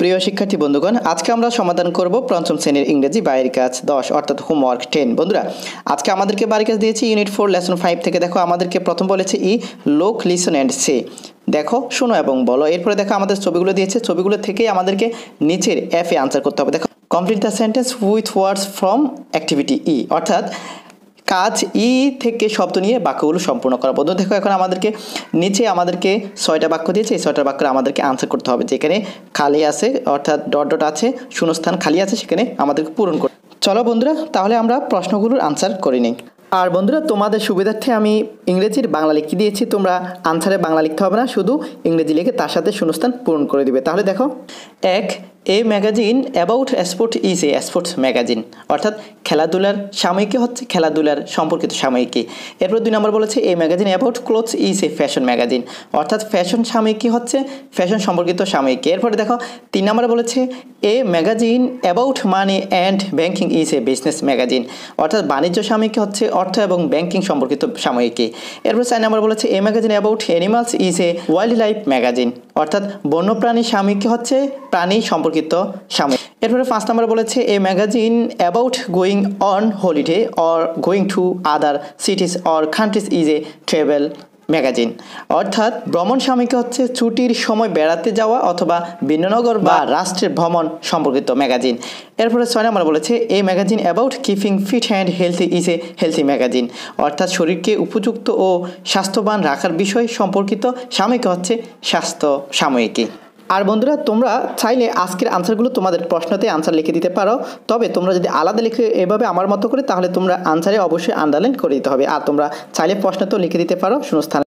প্রিয় শিক্ষার্থী বন্ধুগণ, আজকে আমরা সমাধান করব পঞ্চম শ্রেণীর ইংরেজি বাড়ির কাজ 10 অর্থাৎ হোমওয়ার্ক 10। বন্ধুরা, আজকে আমাদেরকে বাড়ির কাজ দিয়েছি ইউনিট 4 লেসন 5 থেকে। দেখো আমাদেরকে প্রথম বলেছে লুক, লিসন অ্যান্ড সে। দেখো, শোনো এবং বলো। এরপরে দেখো আমাদের ছবিগুলো দিয়েছে, ছবিগুলো থেকেই আমাদেরকে নিচের এফ এ আনসার করতে হবে। দেখো, complete the sentence with words from activity E, অর্থাৎ কাজ ই থেকে শব্দ নিয়ে বাক্যগুলো সম্পূর্ণ করা। বন্ধু দেখো, এখন নিচে আমাদেরকে 6টা বাক্য দিয়েছে। এই 6টা বাক্য আমাদেরকে আনসার করতে হবে। যেখানে খালি আছে অর্থাৎ ডট ডট আছে, শূন্যস্থান খালি আছে, সেখানে আমাদেরকে পূরণ করতে। চলো বন্ধুরা, তাহলে আমরা প্রশ্নগুলোর আনসার করে নিই। আর বন্ধুরা, তোমাদের সুবিধার্থে আমি ইংরেজির বাংলা লিখে দিয়েছি। তোমরা আনসারে বাংলা লিখতে হবে না, শুধু ইংরেজি লিখে তার সাথে শূন্যস্থান পূরণ করে দিবে। তাহলে দেখো, a magazine about sport is a sports magazine, অর্থাৎ খেলাধুলার সাময়িকী হচ্ছে খেলাধুলার সম্পর্কিত সাময়িকী। এরপর 2 নম্বর বলেছে a magazine about clothes is a fashion magazine, অর্থাৎ ফ্যাশন সাময়িকী হচ্ছে ফ্যাশন সম্পর্কিত সাময়িকী। এরপরে দেখো 3 নম্বরে বলেছে a magazine about money and banking is a business magazine, অর্থাৎ বাণিজ্য সাময়িকী হচ্ছে অর্থ এবং ব্যাংকিং সম্পর্কিত সাময়িকী। এরপর 4 নম্বর বলেছে a magazine about animals is a wildlife magazine, অর্থাৎ বন্যপ্রাণী সাময়িকী হচ্ছে প্রাণী সম্পর্কিত সাময়িকী। এরপরে 5 নম্বর বলেছে a magazine about going on holiday or going to other cities or countries is a travel magazine, অর্থাৎ ভ্রমণ সাময়িকী হচ্ছে ছুটির সময় বেড়াতে যাওয়া অথবা ভিন্ননগর বা রাষ্ট্রের ভ্রমণ সম্পর্কিত ম্যাগাজিন। এরপরে 6 নম্বর বলেছে a magazine about keeping fit and healthy is a healthy magazine, অর্থাৎ শরীরকে উপযুক্ত ও স্বাস্থ্যবান রাখার বিষয় সম্পর্কিত সাময়িকী হচ্ছে স্বাস্থ্য সাময়িকী। আর বন্ধুরা, তোমরা চাইলে আজকের আনসারগুলো তোমাদের প্রশ্নতে আনসার লিখে দিতে পারো। তবে তোমরা যদি আলাদা লিখে এভাবে আমার মতো করে, তাহলে তোমরা আনসারে অবশ্যই আন্ডারলাইন করে দিতে হবে। আর তোমরা চাইলে প্রশ্নতেও লিখে দিতে পারো শূন্যস্থানে।